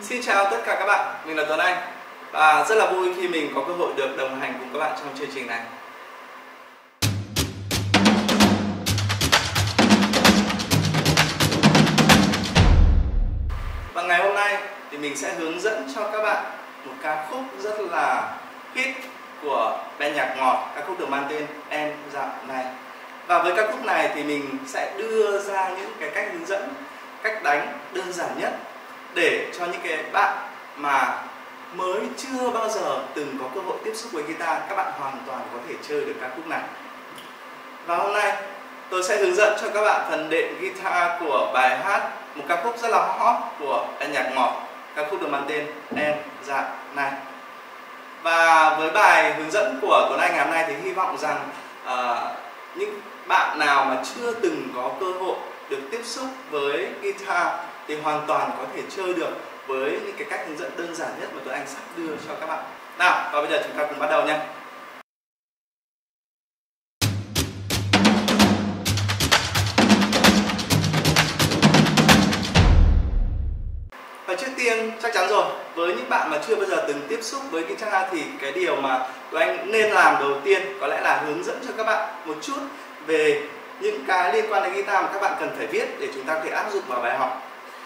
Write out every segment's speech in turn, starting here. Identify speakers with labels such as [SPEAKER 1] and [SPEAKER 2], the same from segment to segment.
[SPEAKER 1] Xin chào tất cả các bạn, mình là Tuấn Anh và rất là vui khi mình có cơ hội được đồng hành cùng các bạn trong chương trình này. Và ngày hôm nay thì mình sẽ hướng dẫn cho các bạn một ca khúc rất là hit của ban nhạc ngọt, ca khúc được mang tên Em Dạo Này. Và với ca khúc này thì mình sẽ đưa ra những cái cách hướng dẫn, cách đánh đơn giản nhất để cho những cái bạn mà mới chưa bao giờ từng có cơ hội tiếp xúc với guitar, các bạn hoàn toàn có thể chơi được ca khúc này. Và hôm nay tôi sẽ hướng dẫn cho các bạn phần đệm guitar của bài hát, một ca khúc rất là hot của ban nhạc ngọt, ca khúc được mang tên Em Dạo Này. Và với bài hướng dẫn của Tuấn Anh ngày hôm nay thì hy vọng rằng những bạn nào mà chưa từng có cơ hội được tiếp xúc với guitar thì hoàn toàn có thể chơi được với những cái cách hướng dẫn đơn giản nhất mà Tuấn Anh sắp đưa cho các bạn. Nào, và bây giờ chúng ta cùng bắt đầu nhé. Và trước tiên chắc chắn rồi, với những bạn mà chưa bao giờ từng tiếp xúc với guitar thì cái điều mà Tuấn Anh nên làm đầu tiên có lẽ là hướng dẫn cho các bạn một chút về những cái liên quan đến guitar mà các bạn cần phải biết để chúng ta có thể áp dụng vào bài học.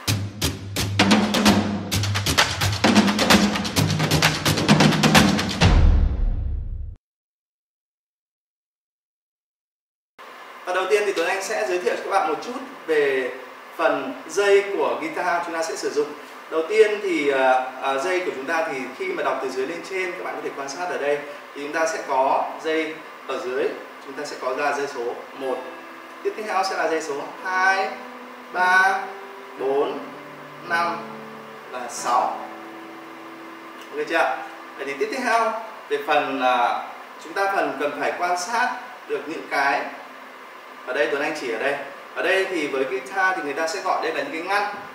[SPEAKER 1] Và đầu tiên thì Tuấn Anh sẽ giới thiệu cho các bạn một chút về phần dây của guitar chúng ta sẽ sử dụng. Đầu tiên thì dây của chúng ta thì khi mà đọc từ dưới lên trên, các bạn có thể quan sát ở đây thì chúng ta sẽ có dây ở dưới, chúng ta sẽ có ra dây số 1. Tiếp theo sẽ là dây số 2, 3, 4, 5 và 6. Ok chưa? Vậy thì tiếp theo về phần chúng ta cần phải quan sát được những cái ở đây Tuấn Anh chỉ ở đây. Ở đây thì với guitar thì người ta sẽ gọi đây là những cái ngăn.